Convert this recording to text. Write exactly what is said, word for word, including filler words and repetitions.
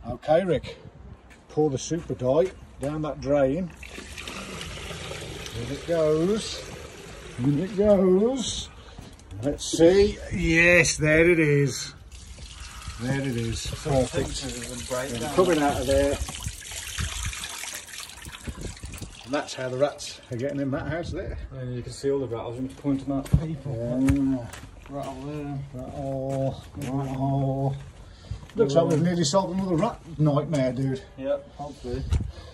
Okay, Rick, pour the super dye down that drain. In it goes. In it goes. Let's see. Yes, there it is. There it is. Perfect. And coming out of there. And that's how the rats are getting in that house there. And you can see all the rattles. I'm pointing at people. Yeah. Rattle there. Rattle. Rattle. Looks like we've nearly solved another rat nightmare, dude. Yep, hopefully.